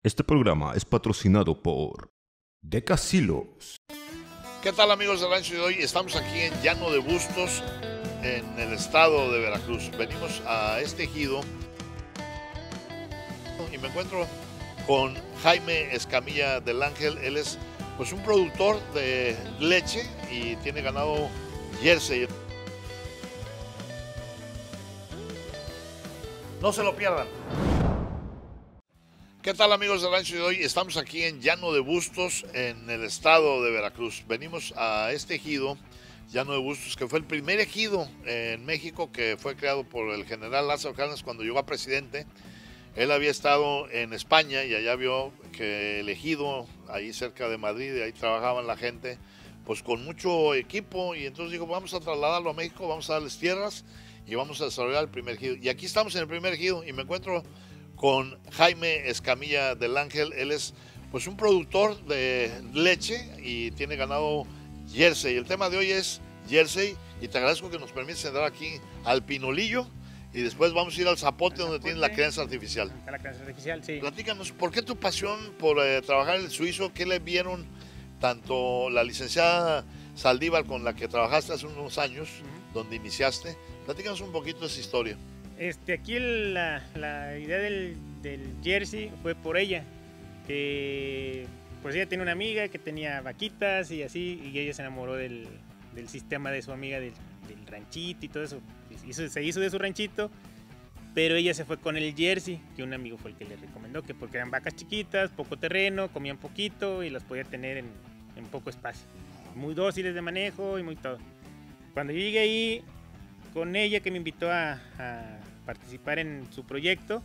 Este programa es patrocinado por Decasilos. ¿Qué tal, amigos del Rancho de hoy? Estamos aquí en Llano de Bustos, en el estado de Veracruz. Venimos a este ejido y me encuentro con Jaime Escamilla del Ángel. Él es pues un productor de leche y tiene ganado Jersey. No se lo pierdan. ¿Qué tal, amigos del Rancho de hoy? Estamos aquí en Llano de Bustos, en el estado de Veracruz. Venimos a este ejido, Llano de Bustos, que fue el primer ejido en México que fue creado por el general Lázaro Cárdenas cuando llegó a presidente. Él había estado en España y allá vio que el ejido, ahí cerca de Madrid, ahí trabajaban la gente, pues con mucho equipo, y entonces dijo, vamos a trasladarlo a México, vamos a darles tierras y vamos a desarrollar el primer ejido. Y aquí estamos en el primer ejido y me encuentro con Jaime Escamilla del Ángel. Él es pues un productor de leche y tiene ganado Jersey. El tema de hoy es Jersey y te agradezco que nos permites entrar aquí al Pinolillo y después vamos a ir al Zapote donde tiene la crianza artificial. La crianza artificial, sí. Platícanos, ¿por qué tu pasión por trabajar en el suizo? ¿Qué le vieron tanto la licenciada Saldívar con la que trabajaste hace unos años, donde iniciaste? Platícanos un poquito de esa historia. Aquí la idea del Jersey fue por ella, que pues ella tiene una amiga que tenía vaquitas y así, y ella se enamoró del sistema de su amiga, del ranchito y todo eso. Se hizo de su ranchito, pero ella se fue con el Jersey, que un amigo fue el que le recomendó, que porque eran vacas chiquitas, poco terreno, comían poquito y las podía tener en poco espacio. Muy dóciles de manejo y muy todo. Cuando yo llegué ahí con ella, que me invitó a participar en su proyecto,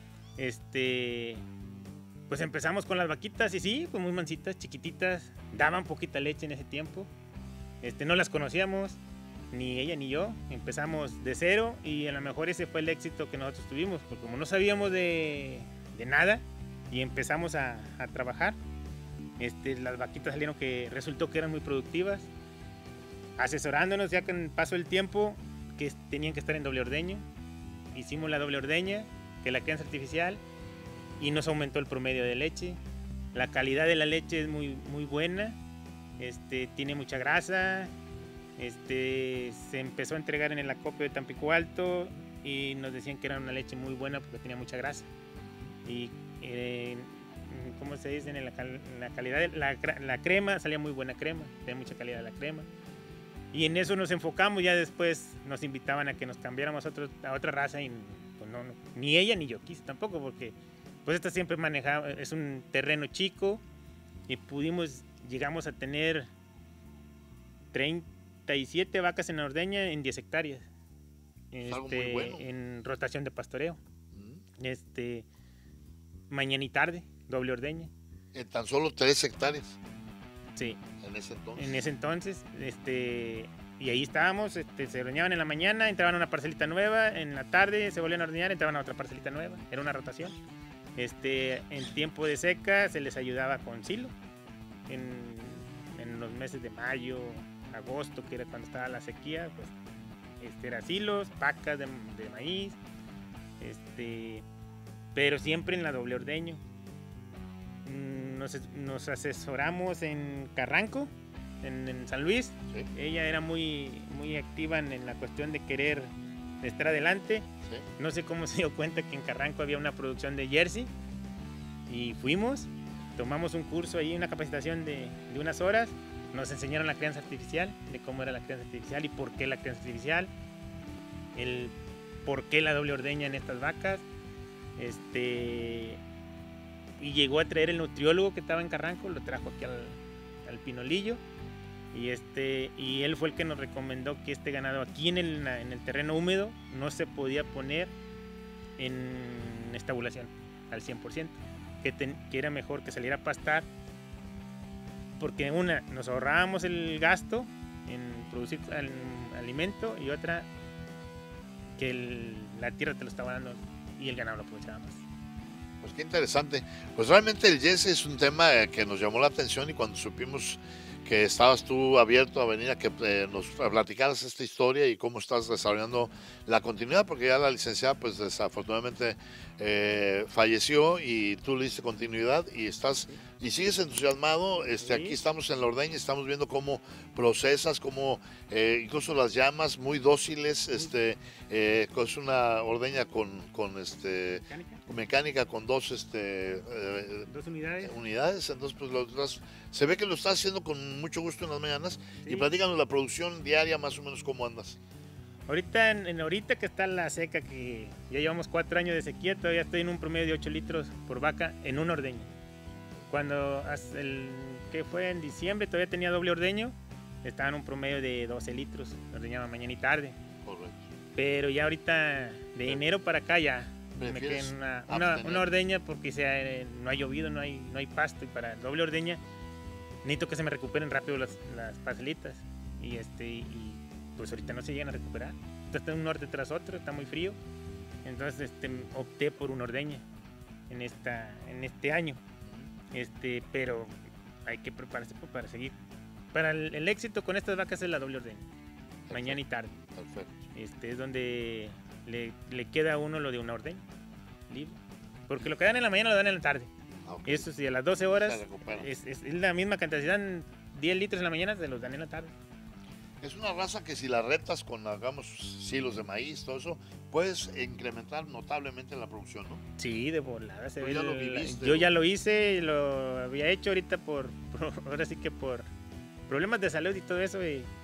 pues empezamos con las vaquitas y sí, pues muy mansitas, chiquititas, daban poquita leche en ese tiempo. No las conocíamos, ni ella ni yo, empezamos de cero y a lo mejor ese fue el éxito que nosotros tuvimos, porque como no sabíamos de nada y empezamos a trabajar, las vaquitas salieron que resultó que eran muy productivas, asesorándonos ya con el paso del tiempo que tenían que estar en doble ordeño. Hicimos la doble ordeña, que es la crianza artificial, y nos aumentó el promedio de leche. La calidad de la leche es muy, muy buena, tiene mucha grasa. Se empezó a entregar en el acopio de Tampico Alto y nos decían que era una leche muy buena porque tenía mucha grasa. Y ¿cómo se dice? La calidad de la crema, salía muy buena crema, tenía mucha calidad la crema. Y en eso nos enfocamos. Ya después nos invitaban a que nos cambiáramos a otra raza y pues no, ni ella ni yo quise tampoco, porque pues esta siempre manejaba, es un terreno chico y llegamos a tener 37 vacas en la ordeña en 10 hectáreas. Algo muy bueno. En rotación de pastoreo. Mañana y tarde, doble ordeña. En tan solo 3 hectáreas. Sí. En ese entonces. En ese entonces, y ahí estábamos, se ordeñaban en la mañana, entraban a una parcelita nueva, en la tarde se volvían a ordeñar, entraban a otra parcelita nueva, era una rotación. En tiempo de seca se les ayudaba con silo, en los meses de mayo, agosto, que era cuando estaba la sequía, pues era silos, pacas de maíz, pero siempre en la doble ordeño. Nos asesoramos en Carranco, en San Luis. Sí. Ella era muy, muy activa en la cuestión de querer estar adelante. Sí. No sé cómo se dio cuenta que en Carranco había una producción de Jersey y fuimos, tomamos un curso ahí, una capacitación de unas horas. Nos enseñaron la crianza artificial, de cómo era la crianza artificial y por qué la crianza artificial, el por qué la doble ordeña en estas vacas. Y llegó a traer el nutriólogo que estaba en Carranco, lo trajo aquí al Pinolillo, y él fue el que nos recomendó que este ganado aquí en el terreno húmedo no se podía poner en estabulación al 100%, que era mejor que saliera a pastar, porque nos ahorrábamos el gasto en producir alimento, y otra, que la tierra te lo estaba dando y el ganado lo aprovechaba más. Pues qué interesante. Pues realmente el Jersey es un tema que nos llamó la atención, y cuando supimos que estabas tú abierto a venir a que nos platicaras esta historia y cómo estás desarrollando la continuidad, porque ya la licenciada pues desafortunadamente falleció y tú le diste continuidad y estás y sigues entusiasmado. Aquí estamos en la ordeña, estamos viendo cómo procesas, cómo incluso las llamas muy dóciles. Es una ordeña con mecánica con dos unidades. Entonces pues se ve que lo estás haciendo con mucho gusto en las mañanas. Y platícanos la producción diaria, más o menos cómo andas. Ahorita que está la seca, que ya llevamos 4 años de sequía, todavía estoy en un promedio de 8 litros por vaca en una ordeña. Cuando que fue en diciembre, todavía tenía doble ordeño, estaba en un promedio de 12 litros, ordeñaba mañana y tarde. Correcto. Pero ya ahorita, de enero para acá, ya me quedé en una ordeña porque no ha llovido, no hay pasto, y para doble ordeña necesito que se me recuperen rápido las parcelitas. Y pues ahorita no se llegan a recuperar. Está un norte tras otro, está muy frío. Entonces opté por una ordeña en este año. Pero hay que prepararse para seguir. Para el éxito con estas vacas es la doble ordeña. Perfecto. Mañana y tarde. Perfecto. Es donde le queda a uno lo de una ordeña libre. Porque lo que dan en la mañana lo dan en la tarde. Okay. Eso sí, a las 12 horas es la misma cantidad. Si dan 10 litros en la mañana, se los dan en la tarde. Es una raza que si la retas con, hagamos, silos de maíz, todo eso, puedes incrementar notablemente la producción, ¿no? Sí, de volada. Yo ya lo hice, lo había hecho ahorita ahora sí que por problemas de salud y todo eso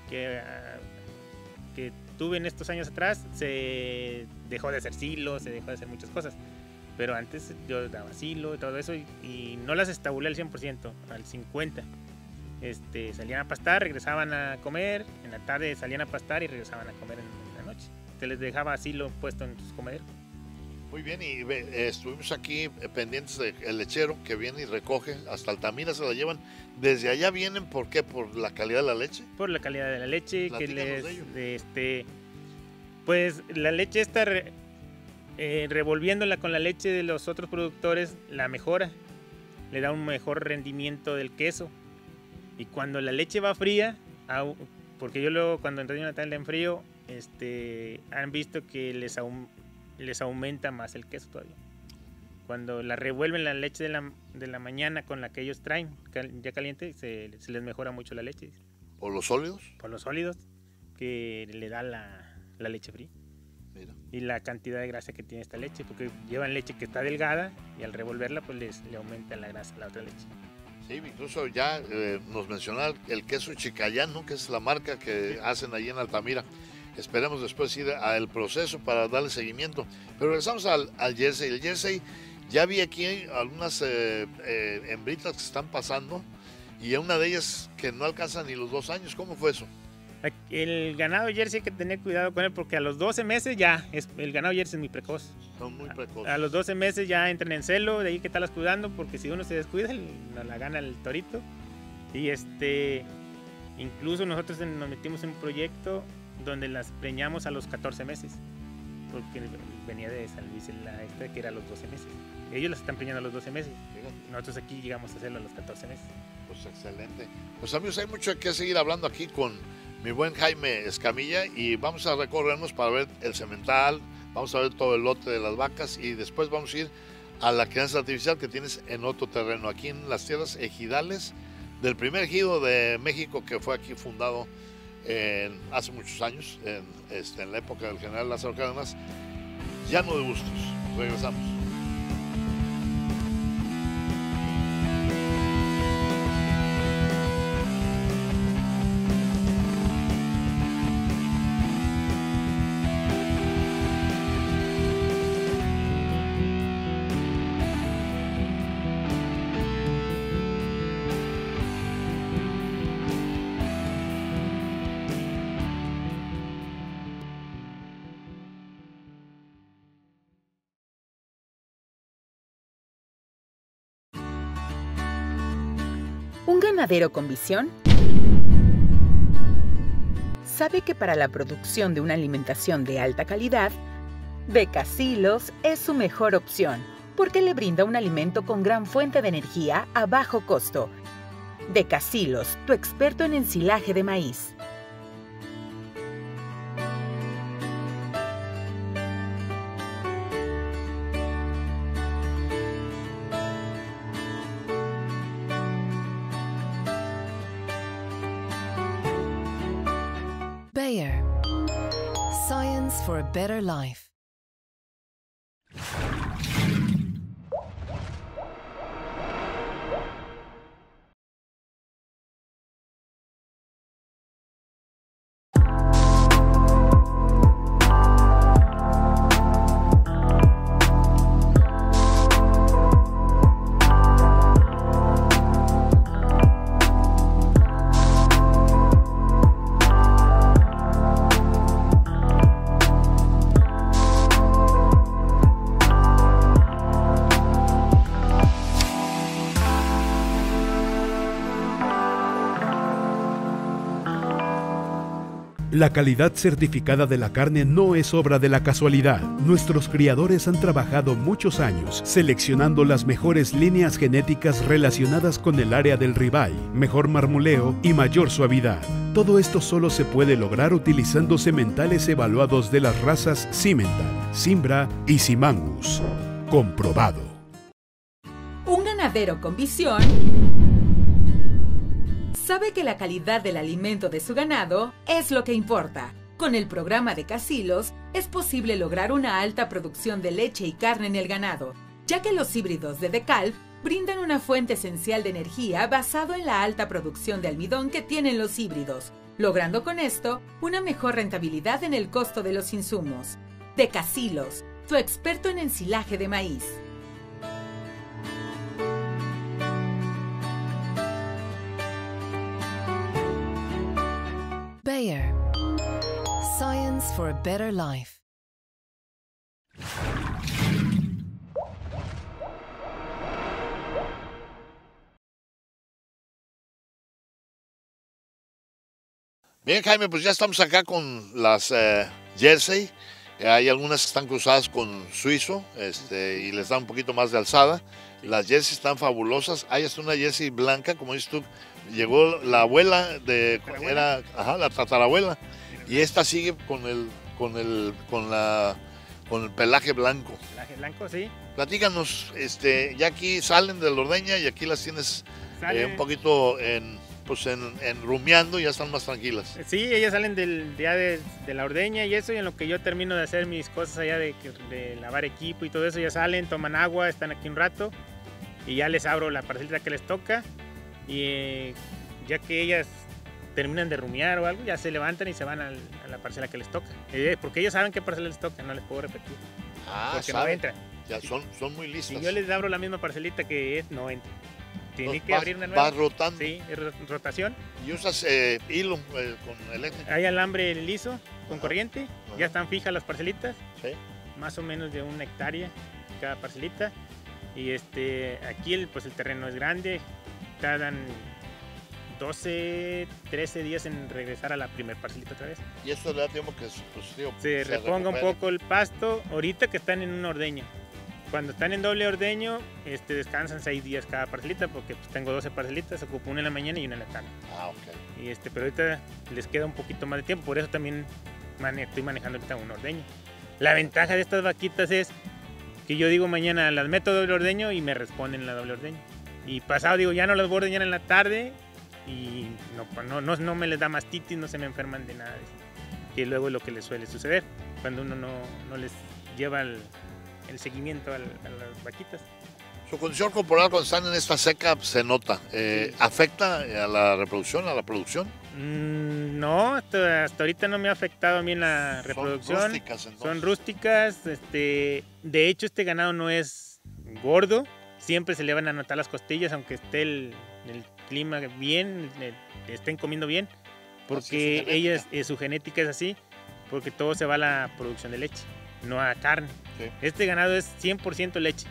que tuve en estos años atrás, se dejó de hacer silos, se dejó de hacer muchas cosas. Pero antes yo daba silo y todo eso y no las estabulé al 100%, al 50%. Salían a pastar, regresaban a comer, en la tarde salían a pastar y regresaban a comer en la noche. Se les dejaba asilo puesto en sus comederos. Muy bien, y estuvimos aquí pendientes del lechero que viene y recoge, hasta Altamira se la llevan. ¿Desde allá vienen por qué? ¿Por la calidad de la leche? Por la calidad de la leche. Platícanos de ello. Pues la leche está revolviéndola con la leche de los otros productores, la mejora, le da un mejor rendimiento del queso. Y cuando la leche va fría, porque yo luego cuando entré en una tabla en frío, han visto que les aumenta más el queso todavía. Cuando la revuelven la leche de la mañana con la que ellos traen, ya caliente, se les mejora mucho la leche. ¿Por los sólidos? Por los sólidos que le da la leche fría. Mira. Y la cantidad de grasa que tiene esta leche, porque llevan leche que está delgada y al revolverla pues le aumenta la grasa a la otra leche. Sí, incluso ya nos mencionaba el queso Chicayán, ¿no? Que es la marca que hacen allí en Altamira. Esperemos después ir al proceso para darle seguimiento. Pero regresamos al jersey. El jersey, ya vi aquí algunas hembritas que están pasando y una de ellas que no alcanza ni los 2 años. ¿Cómo fue eso? El ganado jersey hay que tener cuidado con él porque a los 12 meses ya, el ganado jersey es muy precoz. Son muy precoces. A los 12 meses ya entran en celo, de ahí que estarlas cuidando porque si uno se descuida, la gana el torito. Y incluso nosotros nos metimos en un proyecto donde las preñamos a los 14 meses, porque venía de San Luis que era a los 12 meses. Ellos las están preñando a los 12 meses. Nosotros aquí llegamos a hacerlo a los 14 meses. Pues excelente. Pues amigos, hay mucho que seguir hablando aquí con mi buen Jaime Escamilla y vamos a recorrernos para ver el semental, vamos a ver todo el lote de las vacas y después vamos a ir a la crianza artificial que tienes en otro terreno, aquí en las tierras ejidales del primer ejido de México que fue aquí fundado hace muchos años, en la época del general Lázaro Cárdenas, Llano de Bustos. Regresamos. Un ganadero con visión sabe que para la producción de una alimentación de alta calidad, Decasilos es su mejor opción, porque le brinda un alimento con gran fuente de energía a bajo costo. Decasilos, tu experto en ensilaje de maíz. Bayer. Science for a better life. La calidad certificada de la carne no es obra de la casualidad. Nuestros criadores han trabajado muchos años seleccionando las mejores líneas genéticas relacionadas con el área del ribeye, mejor marmoleo y mayor suavidad. Todo esto solo se puede lograr utilizando sementales evaluados de las razas Simmental, Simbra y Simangus. Comprobado. Un ganadero con visión sabe que la calidad del alimento de su ganado es lo que importa. Con el programa de Casillos es posible lograr una alta producción de leche y carne en el ganado, ya que los híbridos de DeKalb brindan una fuente esencial de energía basado en la alta producción de almidón que tienen los híbridos, logrando con esto una mejor rentabilidad en el costo de los insumos. De Casillos, tu experto en ensilaje de maíz. Bayer. Science for a better life. Bien, Jaime, pues ya estamos acá con las jersey. Hay algunas que están cruzadas con suizo y les da un poquito más de alzada. Las jerseys están fabulosas. Hay hasta una jersey blanca, como dices tú. Llegó la abuela la tatarabuela, y esta sigue con el pelaje blanco. Pelaje blanco, sí. Platícanos, ya aquí salen de la ordeña y aquí las tienes un poquito en rumiando y ya están más tranquilas. Sí, ellas salen del día de la ordeña y eso, y en lo que yo termino de hacer mis cosas allá de lavar equipo y todo eso, ya salen, toman agua, están aquí un rato y ya les abro la parcelita que les toca, y ya que ellas terminan de rumiar o algo, ya se levantan y se van a la parcela que les toca, porque ellos saben qué parcela les toca, no les puedo repetir, porque no entran. Ya son muy listas. Si yo les abro la misma parcelita que es, no entran. Tiene que abrir una nueva. Vas rotando. Sí, rotación. ¿Y usas hilo con eléctrico? Hay alambre liso con corriente. Ya están fijas las parcelitas. Sí. Más o menos de 1 hectárea cada parcelita. Y aquí el terreno es grande. Tardan 12, 13 días en regresar a la primer parcelita otra vez. Y esto le da tiempo que se reponga un poco el pasto. Ahorita que están en una ordeña. Cuando están en doble ordeño, descansan 6 días cada parcelita, porque tengo 12 parcelitas, ocupo una en la mañana y una en la tarde. Ok. Y pero ahorita les queda un poquito más de tiempo, por eso también estoy manejando ahorita un ordeño. La ventaja de estas vaquitas es que yo digo mañana las meto doble ordeño y me responden la doble ordeño. Y pasado digo ya no las voy a ordeñar en la tarde y no me les da mastitis, no se me enferman de nada. Que luego es lo que les suele suceder cuando uno no les lleva el seguimiento a las vaquitas. Su condición corporal cuando están en esta seca se nota. ¿Afecta a la reproducción, a la producción? No, hasta ahorita no me ha afectado a mí en la reproducción. Son rústicas, entonces. Son rústicas. De hecho, este ganado no es gordo. Siempre se le van a notar las costillas, aunque esté el clima bien, estén comiendo bien. Porque su genética es así, porque todo se va a la producción de leche, no a carne. Sí. Este ganado es 100% leche.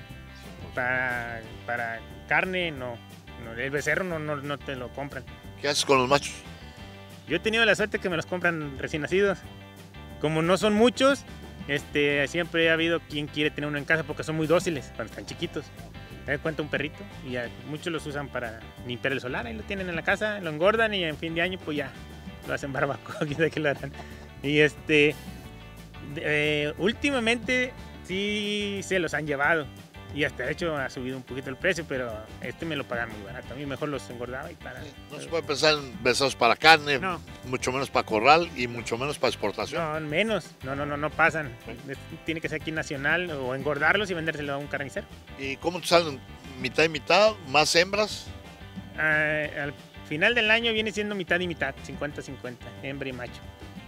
Para carne no. El becerro no te lo compran. ¿Qué haces con los machos? Yo he tenido la suerte que me los compran recién nacidos. Como no son muchos, siempre ha habido quien quiere tener uno en casa porque son muy dóciles cuando están chiquitos. Te das cuenta un perrito y muchos los usan para limpiar el solar. Ahí lo tienen en la casa, lo engordan y en fin de año pues ya lo hacen barbacoa, quién sabe qué lo harán. Y últimamente sí se los han llevado. Y hasta de hecho ha subido un poquito el precio, pero me lo pagan muy barato. A mí mejor los engordaba y para. No se puede pensar en becerros para carne, No. mucho menos para corral y mucho menos para exportación. No, menos. No pasan. Tiene que ser aquí nacional o engordarlos y vendérselo a un carnicero. ¿Y cómo te salen? ¿Mitad y mitad? ¿Más hembras? Al final del año viene siendo mitad y mitad, 50-50, hembra y macho.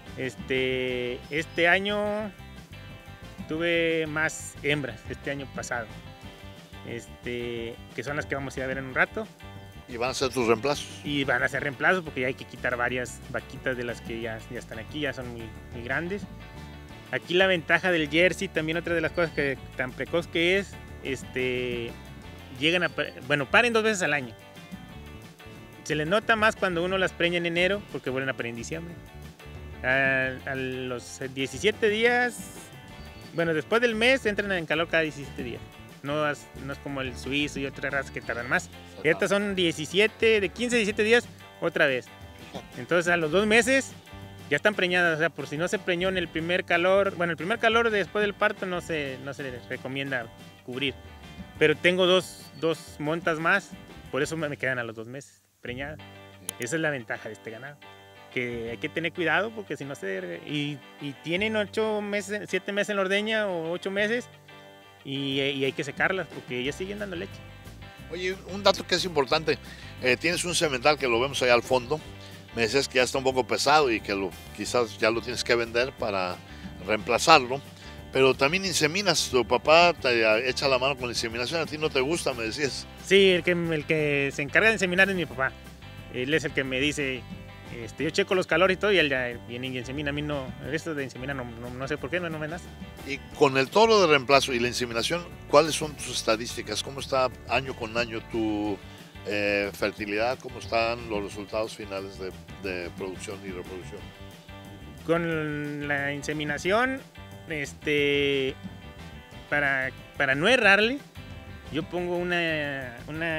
Este año tuve más hembras, este año pasado. Que son las que vamos a ir a ver en un rato. ¿Y van a ser tus reemplazos? Y van a ser reemplazos porque ya hay que quitar varias vaquitas de las que ya están aquí, ya son muy grandes. Aquí la ventaja del Jersey, también otra de las cosas que tan precoz que es, llegan paren 2 veces al año. Se les nota más cuando uno las preña en enero porque vuelven a parir en diciembre. A los 17 días, después del mes entran en calor cada 17 días. No es como el suizo y otras razas que tardan más. Estas son de 15 a 17 días otra vez. Entonces a los 2 meses ya están preñadas. O sea, por si no se preñó en el primer calor. Bueno, el primer calor después del parto no se les recomienda cubrir. Pero tengo dos montas más. Por eso me quedan a los 2 meses preñadas. Esa es la ventaja de este ganado. Que hay que tener cuidado porque si no y tienen 7 meses en la ordeña o 8 meses. Y hay que secarlas porque ellas siguen dando leche. Oye, un dato que es importante, tienes un semental que lo vemos allá al fondo, me decías que ya está un poco pesado y que quizás ya lo tienes que vender para reemplazarlo, pero también inseminas, tu papá te echa la mano con la inseminación, a ti no te gusta, me decías. Sí, el que se encarga de inseminar es mi papá, él es el que me dice, yo checo los calores y todo y él ya viene y insemina, a mí no, esto de inseminar no sé por qué, no me nace. Y con el toro de reemplazo y la inseminación, ¿cuáles son tus estadísticas? ¿Cómo está año con año tu fertilidad? ¿Cómo están los resultados finales de producción y reproducción? Con la inseminación, para no errarle, yo pongo una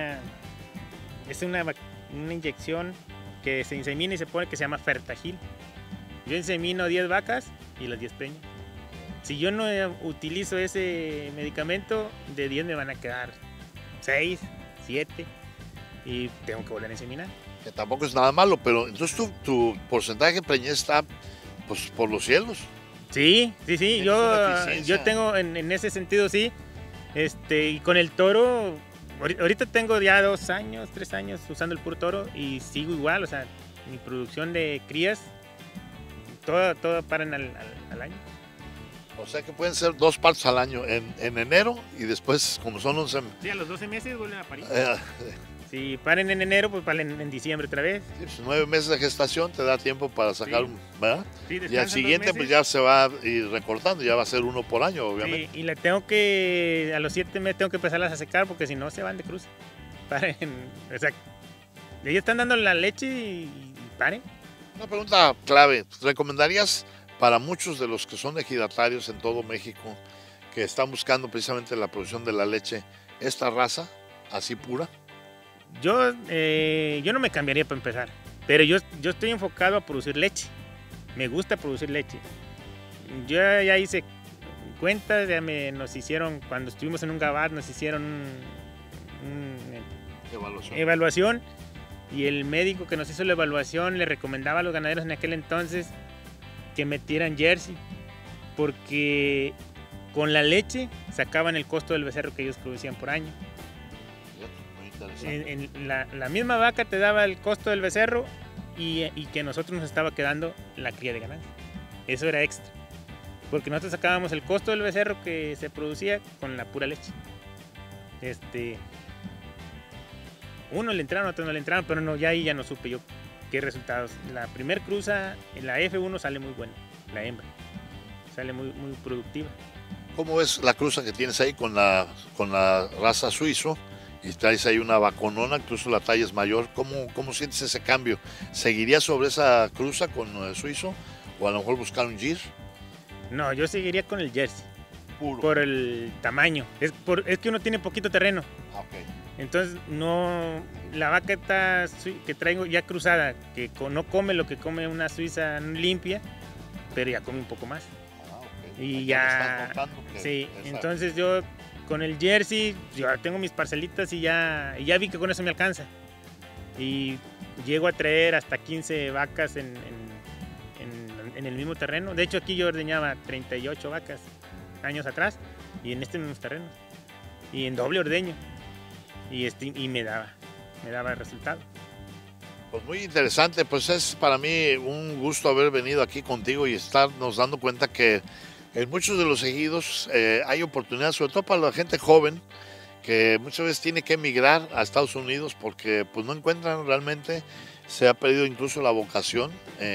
inyección que se insemina y se pone que se llama Fertagil. Yo insemino 10 vacas y las 10 preño. Si yo no utilizo ese medicamento, de 10 me van a quedar 6, 7 y tengo que volver a inseminar. Que tampoco es nada malo, pero entonces tu porcentaje de preñez está pues, por los cielos. Sí, yo tengo en ese sentido, sí. Y con el toro, ahorita tengo ya 2 años, 3 años usando el puro toro y sigo igual, o sea, mi producción de crías, todo paran al año. O sea que pueden ser 2 partos al año en enero y después, como son 11... Sí, a los 12 meses vuelven a parir. Si paren en enero, pues paren en diciembre otra vez. Sí, pues 9 meses de gestación te da tiempo para sacar ¿verdad? Sí, y al siguiente pues ya se va a ir recortando, ya va a ser 1 por año, obviamente. Sí, y a los 7 meses tengo que empezarlas a secar porque si no se van de cruz. Paren, o sea, ellos están dando la leche y paren. Una pregunta clave, ¿recomendarías para muchos de los que son ejidatarios en todo México que están buscando precisamente la producción de la leche, esta raza así pura? Yo no me cambiaría para empezar, pero yo estoy enfocado a producir leche. Me gusta producir leche. Yo ya hice cuentas, nos hicieron, cuando estuvimos en un gabat, nos hicieron evaluación y el médico que nos hizo la evaluación le recomendaba a los ganaderos en aquel entonces que metieran Jersey porque con la leche sacaban el costo del becerro que ellos producían por año. La misma vaca te daba el costo del becerro y que nosotros nos estaba quedando la cría de ganancia. Eso era extra. Porque nosotros sacábamos el costo del becerro que se producía con la pura leche. Uno le entraron, otro no le entraron, pero no, ya ahí ya no supe yo qué resultados. La primer cruza en la F1 sale muy buena, la hembra. Sale muy, muy productiva. ¿Cómo ves la cruza que tienes ahí con la raza suizo? Y traes ahí una vaconona, incluso la talla es mayor. ¿Cómo sientes ese cambio? ¿Seguirías sobre esa cruza con el suizo? ¿O a lo mejor buscar un gir? No, yo seguiría con el Jersey. Puro. Por el tamaño. Es que uno tiene poquito terreno. Okay. Entonces, la vaca que traigo ya cruzada, que no come lo que come una suiza limpia, pero ya come un poco más. Okay. Y ya... Sí, entonces yo con el Jersey, yo tengo mis parcelitas y ya vi que con eso me alcanza. Y llego a traer hasta 15 vacas en el mismo terreno. De hecho, aquí yo ordeñaba 38 vacas años atrás y en este mismo terreno. Y en doble ordeño. Y me daba resultado. Pues muy interesante, pues es para mí un gusto haber venido aquí contigo y estarnos dando cuenta que en muchos de los ejidos hay oportunidades, sobre todo para la gente joven, que muchas veces tiene que emigrar a Estados Unidos porque pues no encuentran realmente, se ha perdido incluso la vocación,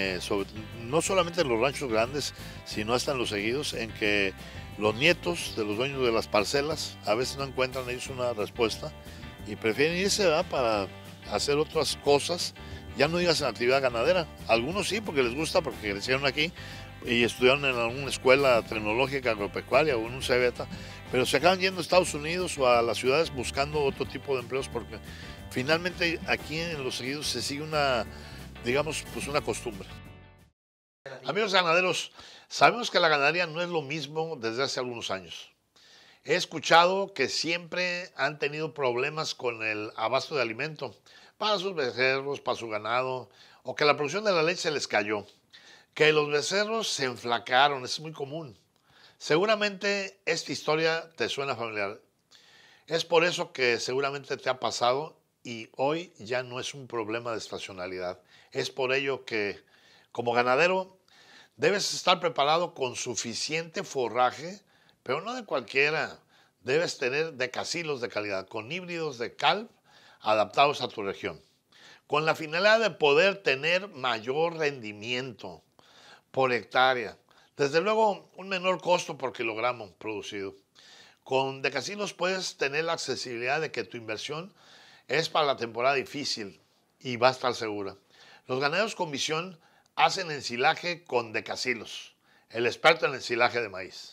no solamente en los ranchos grandes, sino hasta en los ejidos, en que los nietos de los dueños de las parcelas a veces no encuentran ellos una respuesta y prefieren irse, ¿verdad?, para hacer otras cosas, ya no digas en actividad ganadera. Algunos sí, porque les gusta, porque crecieron aquí y estudiaron en alguna escuela tecnológica agropecuaria o en un CBETA, pero se acaban yendo a Estados Unidos o a las ciudades buscando otro tipo de empleos, porque finalmente aquí en los ejidos se sigue una, digamos, pues una costumbre. Amigos ganaderos, sabemos que la ganadería no es lo mismo desde hace algunos años. He escuchado que siempre han tenido problemas con el abasto de alimento para sus becerros, para su ganado, o que la producción de la leche se les cayó, que los becerros se enflacaron, es muy común. Seguramente esta historia te suena familiar. Es por eso que seguramente te ha pasado y hoy ya no es un problema de estacionalidad. Es por ello que como ganadero debes estar preparado con suficiente forraje, pero no de cualquiera. Debes tener decacilos de calidad, con híbridos de calv adaptados a tu región, con la finalidad de poder tener mayor rendimiento por hectárea. Desde luego, un menor costo por kilogramo producido. Con decacilos puedes tener la accesibilidad de que tu inversión es para la temporada difícil y va a estar segura. Los ganaderos con visión hacen ensilaje con decacilos, el experto en ensilaje de maíz.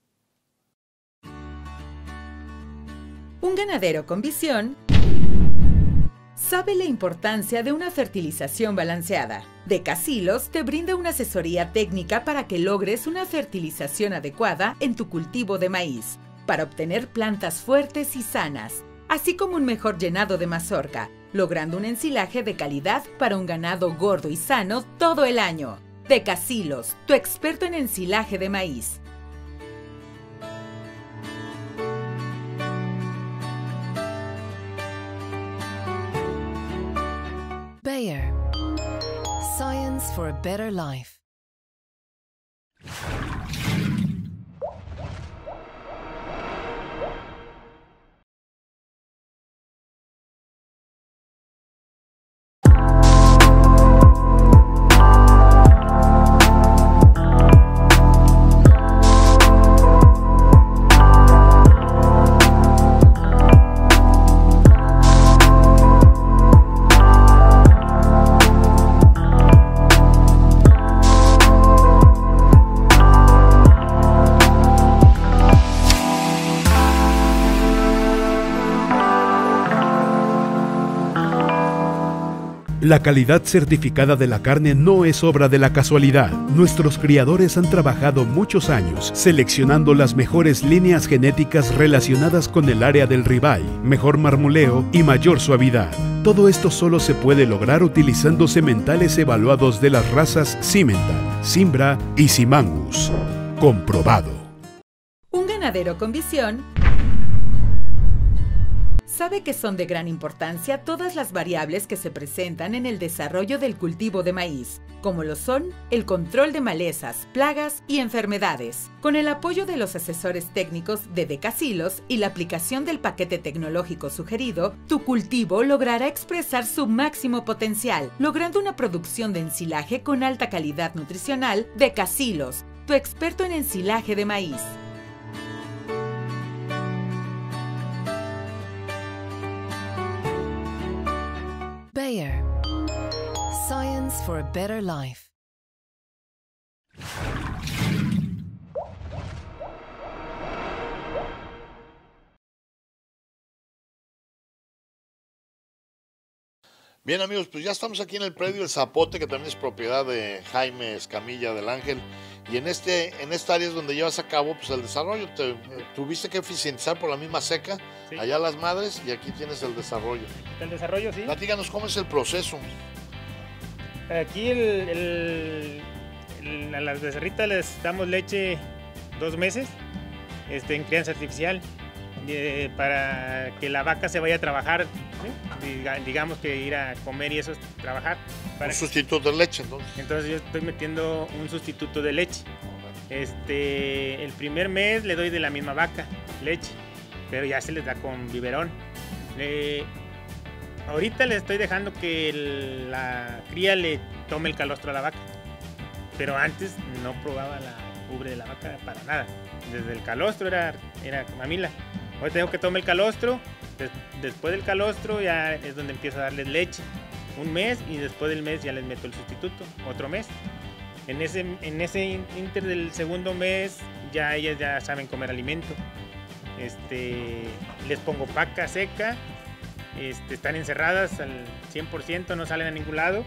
Un ganadero con visión sabe la importancia de una fertilización balanceada. Decacilos te brinda una asesoría técnica para que logres una fertilización adecuada en tu cultivo de maíz, para obtener plantas fuertes y sanas, así como un mejor llenado de mazorca, logrando un ensilaje de calidad para un ganado gordo y sano todo el año. Decacilos, tu experto en ensilaje de maíz. Bayer. Science for a better life. La calidad certificada de la carne no es obra de la casualidad. Nuestros criadores han trabajado muchos años seleccionando las mejores líneas genéticas relacionadas con el área del ribeye, mejor marmoleo y mayor suavidad. Todo esto solo se puede lograr utilizando sementales evaluados de las razas Simmental, Simbra y Simangus. Comprobado. Un ganadero con visión sabe que son de gran importancia todas las variables que se presentan en el desarrollo del cultivo de maíz, como lo son el control de malezas, plagas y enfermedades. Con el apoyo de los asesores técnicos de Decacilos y la aplicación del paquete tecnológico sugerido, tu cultivo logrará expresar su máximo potencial, logrando una producción de ensilaje con alta calidad nutricional. Decacilos, tu experto en ensilaje de maíz. Bayer. Science for a better life. Bien, amigos, pues ya estamos aquí en el predio El Zapote, que también es propiedad de Jaime Escamilla del Ángel. Y en esta área es donde llevas a cabo pues, el desarrollo. Tuviste que eficientizar por la misma seca, Sí. allá Las Madres, y aquí tienes el desarrollo. El desarrollo, sí. Platícanos cómo es el proceso. Aquí a las becerritas les damos leche 2 meses en crianza artificial para que la vaca se vaya a trabajar, ¿sí? Digamos que ir a comer y eso es trabajar. Un sustituto de leche, entonces. Entonces yo estoy metiendo un sustituto de leche. El primer mes le doy de la misma vaca leche, pero ya se les da con biberón. Ahorita le estoy dejando que la cría le tome el calostro a la vaca, pero antes no probaba la ubre de la vaca para nada. Desde el calostro era mamila. Hoy tengo que tomar el calostro, después del calostro ya es donde empiezo a darles leche. Un mes y después del mes ya les meto el sustituto, otro mes. En ese inter del segundo mes ya ellas ya saben comer alimento. Les pongo paca seca, están encerradas al 100%, no salen a ningún lado.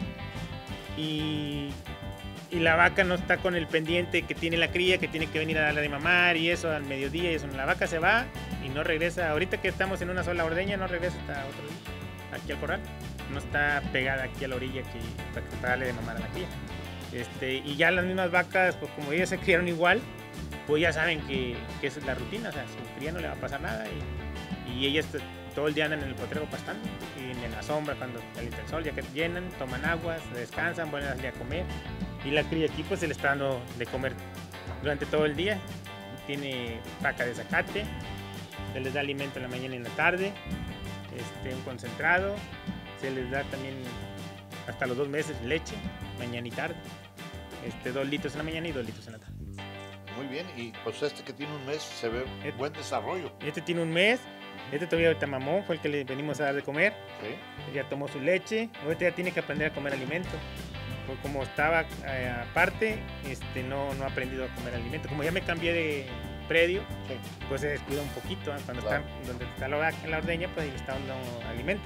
Y la vaca no está con el pendiente que tiene la cría, que tiene que venir a darle de mamar y eso al mediodía y eso. La vaca se va y no regresa. Ahorita que estamos en una sola ordeña, no regresa hasta otro día, aquí al corral. No está pegada aquí a la orilla para darle de mamar a la cría. Y ya las mismas vacas, pues como ellas se criaron igual, pues ya saben que esa es la rutina, o sea, a su cría no le va a pasar nada y ellas todo el día andan en el potrero pastando y en la sombra cuando calienta el sol, ya que llenan, toman agua, se descansan, vuelven a salir a comer y la cría aquí pues se le está dando de comer durante todo el día. Tiene vaca de zacate, se les da alimento en la mañana y en la tarde, un concentrado. Se les da también hasta los 2 meses leche, mañana y tarde. 2 litros en la mañana y 2 litros en la tarde. Muy bien, y pues que tiene un mes se ve buen desarrollo. Tiene un mes, todavía ahorita mamó, fue el que le venimos a dar de comer. Sí. Ya tomó su leche, ahorita ya tiene que aprender a comer alimento. Pues como estaba aparte, no ha aprendido a comer alimento. Como ya me cambié de predio, Sí. pues se descuida un poquito. Cuando Claro. está donde está la ordeña, pues ahí le está dando alimento.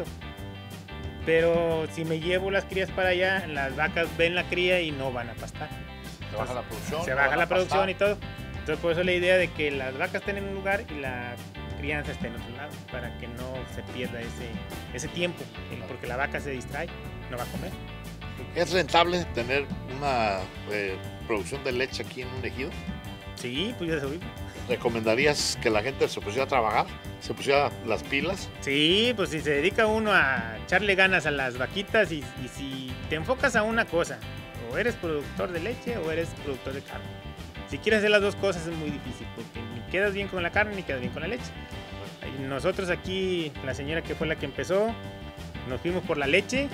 Pero si me llevo las crías para allá, las vacas ven la cría y no van a pastar. Se baja la producción. Se no baja van la a producción pastar. y todo. Entonces por eso la idea de que las vacas estén en un lugar y la crianza esté en otro lado, para que no se pierda ese tiempo, porque la vaca se distrae, no va a comer. ¿Es rentable tener una producción de leche aquí en un ejido? Sí, pues ya se oí. ¿Recomendarías que la gente se pusiera a trabajar, se pusiera las pilas? Sí, pues si se dedica uno a echarle ganas a las vaquitas y si te enfocas a una cosa, o eres productor de leche o eres productor de carne. Si quieres hacer las dos cosas es muy difícil, porque ni quedas bien con la carne ni quedas bien con la leche. Y nosotros aquí, la señora que fue la que empezó, nos fuimos por la leche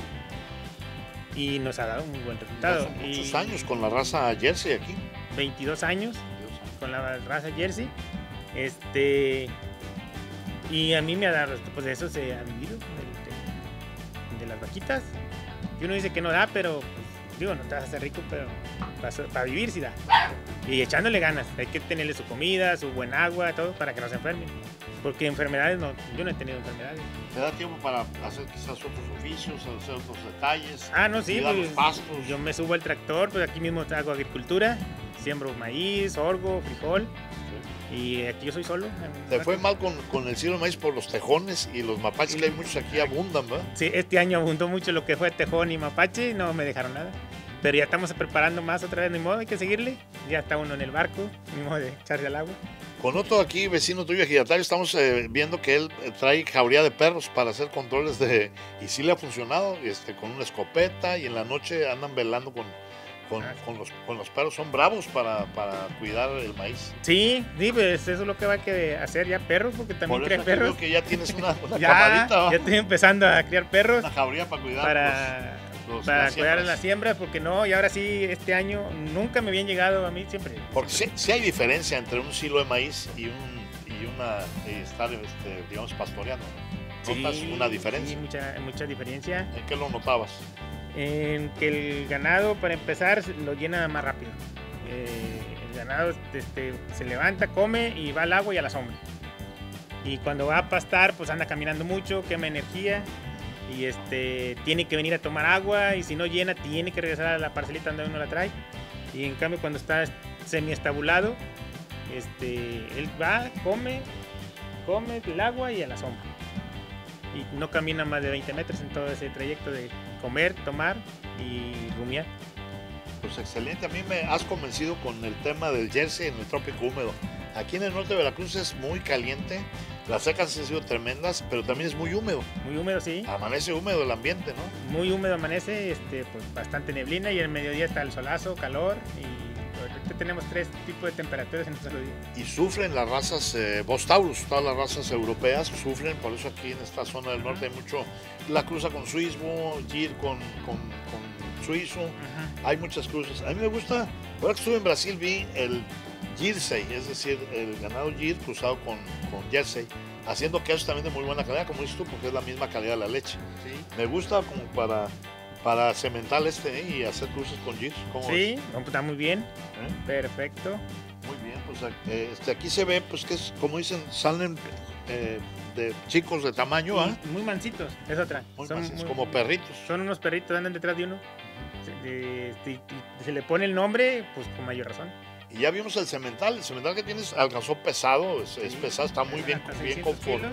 y nos ha dado un muy buen resultado. Son muchos Y años con la raza Jersey aquí. 22 años con la raza Jersey. Y a mí me ha dado, pues de eso se ha vivido, de las vaquitas. Y uno dice que no da, pero pues, digo, no te vas a hacer rico, pero para vivir sí da. Y echándole ganas, hay que tenerle su comida, su buen agua, todo, para que no se enfermen. Porque enfermedades no, yo no he tenido enfermedades. ¿Te da tiempo para hacer quizás otros oficios, hacer otros detalles? Ah, no, sí, cuidar pues, los pastos. yo me subo al tractor, pues aquí mismo hago agricultura, siembro maíz, sorgo, frijol, y aquí yo soy solo. Te fue mal con el cielo de maíz por los tejones y los mapaches, que hay muchos aquí abundan, ¿verdad? Sí, este año abundó mucho lo que fue tejón y mapache, no me dejaron nada. Pero ya estamos preparando más otra vez, ni modo, hay que seguirle. Ya está uno en el barco, ni modo de echarse al agua. Con otro aquí, vecino tuyo, ejidatario, estamos viendo que él trae jauría de perros para hacer controles y sí le ha funcionado, con una escopeta, y en la noche andan velando con los perros. Son bravos para cuidar el maíz. Sí, pues eso es lo que va a que hacer ya perros, porque también Por crean eso te digo perros. que ya tienes una Ya, camarita, ¿va? ya estoy empezando a criar perros Una jauría para cuidar para las cuidar siembras. las siembras, porque no, y ahora sí, este año nunca me habían llegado a mí siempre. Porque sí hay diferencia entre un silo de maíz y estar, digamos, pastoreando. ¿Notas una diferencia? Sí, mucha diferencia. ¿En qué lo notabas? En que el ganado, para empezar, lo llena más rápido. El ganado se levanta, come y va al agua y a la sombra. Y cuando va a pastar, pues anda caminando mucho, quema energía y tiene que venir a tomar agua, y si no llena tiene que regresar a la parcelita donde uno la trae. Y en cambio cuando está semiestabulado, él va, come el agua y a la sombra. Y no camina más de 20 metros en todo ese trayecto de comer, tomar y rumiar. Pues excelente, a mí me has convencido con el tema del Jersey en el trópico húmedo. Aquí en el norte de Veracruz es muy caliente, las secas han sido tremendas, pero también es muy húmedo. Muy húmedo, sí. Amanece húmedo el ambiente, ¿no? Muy húmedo amanece, pues bastante neblina, y el mediodía está el solazo, calor, y ahorita tenemos 3 tipos de temperaturas en un solo día. Y sufren las razas Bos Taurus, todas las razas europeas sufren, por eso aquí en esta zona del norte hay mucho, la cruza con suizo, gir con suizo, hay muchas cruzas. A mí me gusta, ahora que estuve en Brasil vi el Jersey, es decir, el ganado gir cruzado con Jersey, haciendo quesos también de muy buena calidad, como dices tú, porque es la misma calidad de la leche. Sí. Me gusta como para cementar y hacer cruces con gir. Sí, está muy bien, perfecto. Muy bien, pues aquí se ve, pues que es, como dicen, salen de chicos de tamaño, muy mansitos, es otra. Son como perritos. Son unos perritos, andan detrás de uno. Se le pone el nombre, pues con mayor razón. Y ya vimos el cemental que tienes alcanzó pesado, es pesado, está muy bien conforme.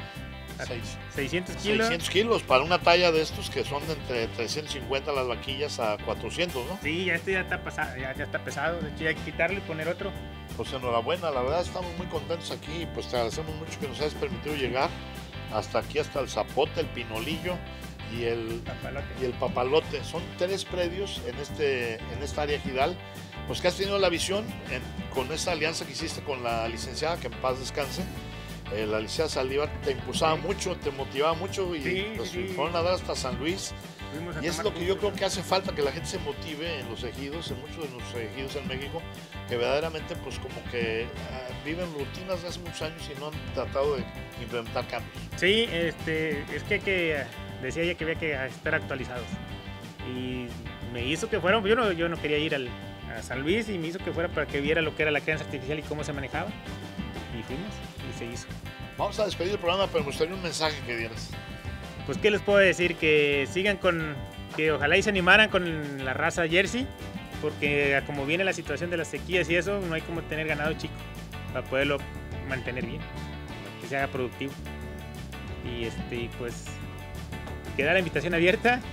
600 kilos. 600 kilos para una talla de estos que son de entre 350 las vaquillas a 400, ¿no? Sí, ya ya está pesado, ya está pesado, de hecho ya hay que quitarlo y poner otro. Pues enhorabuena, la verdad estamos muy contentos aquí, pues te agradecemos mucho que nos hayas permitido llegar hasta aquí, hasta el Zapote, el Pinolillo y el Papalote. Son 3 predios en esta área ejidal, pues que has tenido la visión con esta alianza que hiciste con la licenciada, que en paz descanse. La licenciada Saldívar te impulsaba mucho, te motivaba mucho, y fueron a dar hasta San Luis. Y es lo que yo creo que hace falta, que la gente se motive en los ejidos, en muchos de los ejidos en México, que verdaderamente pues como que viven rutinas de hace muchos años y no han tratado de implementar cambios. Sí, es que decía ella que había que estar actualizados. Y me hizo que fuera, yo no quería ir a San Luis, y me hizo que fuera para que viera lo que era la crianza artificial y cómo se manejaba. Y fuimos, y se hizo. Vamos a despedir el programa, pero me gustaría un mensaje que dieras. Pues qué les puedo decir, que sigan que ojalá y se animaran con la raza Jersey, porque como viene la situación de las sequías y eso, no hay como tener ganado chico para poderlo mantener bien, que se haga productivo. Y pues queda la invitación abierta,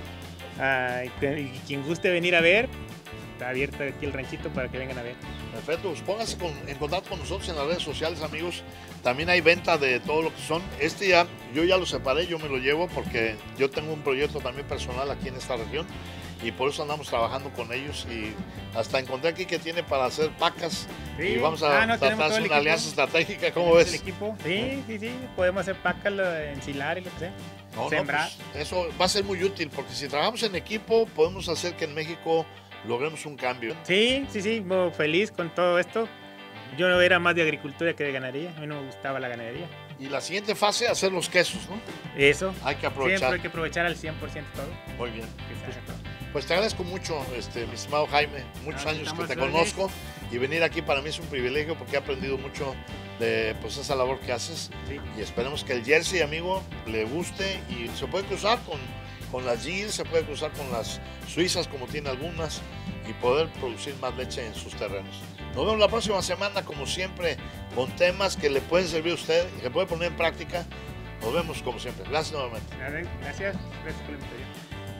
y quien guste venir a ver, está abierto aquí el ranchito para que vengan a ver. Perfecto, pues pónganse en contacto con nosotros en las redes sociales, amigos. También hay venta de todo lo que son. Yo ya lo separé, yo me lo llevo porque yo tengo un proyecto también personal aquí en esta región, y por eso andamos trabajando con ellos, y hasta encontré aquí que tiene para hacer pacas, y vamos a tratar de hacer una alianza estratégica. ¿Cómo ves? El equipo. Sí, podemos hacer pacas, ensilar y lo que sea. Sembrar. Pues eso va a ser muy útil, porque si trabajamos en equipo podemos hacer que en México logremos un cambio. Sí, muy feliz con todo esto. Yo no era más de agricultura que de ganadería, a mí no me gustaba la ganadería. Y la siguiente fase, hacer los quesos, ¿no? Eso. Hay que aprovechar. Siempre hay que aprovechar al 100% todo. Muy bien. Pues te agradezco mucho, mi estimado Jaime, muchos años que te conozco, y venir aquí para mí es un privilegio, porque he aprendido mucho de esa labor que haces. Sí. Y esperemos que el Jersey, amigo, le guste, y se puede cruzar con las Gir, se puede cruzar con las suizas, como tiene algunas, y poder producir más leche en sus terrenos. Nos vemos la próxima semana, como siempre, con temas que le pueden servir a usted y que puede poner en práctica. Nos vemos como siempre. Gracias nuevamente. Gracias por la invitación.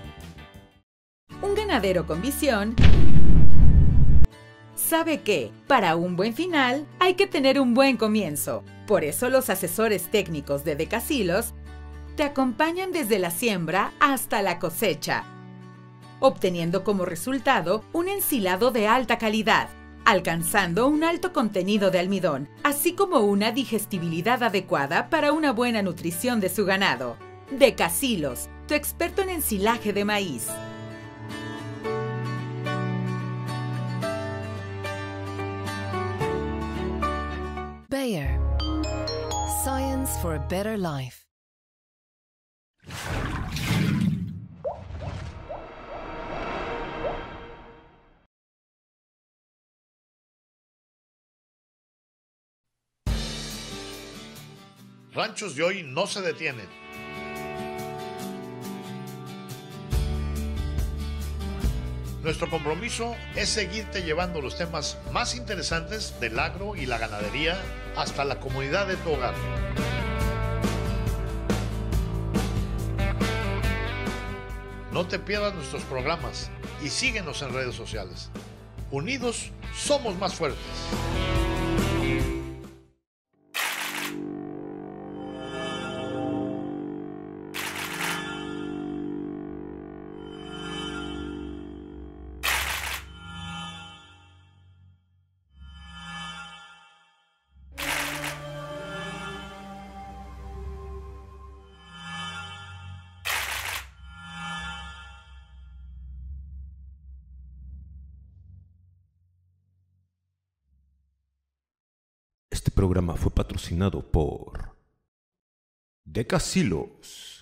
Un ganadero con visión sabe que para un buen final hay que tener un buen comienzo. Por eso los asesores técnicos de Decasilos te acompañan desde la siembra hasta la cosecha, obteniendo como resultado un ensilado de alta calidad, alcanzando un alto contenido de almidón, así como una digestibilidad adecuada para una buena nutrición de su ganado. Decasilos, tu experto en ensilaje de maíz. Bayer. Science for a better life. Ranchos de hoy no se detienen. Nuestro compromiso es seguirte llevando los temas más interesantes del agro y la ganadería hasta la comodidad de tu hogar. No te pierdas nuestros programas y síguenos en redes sociales. Unidos somos más fuertes. Este programa fue patrocinado por Decasilos.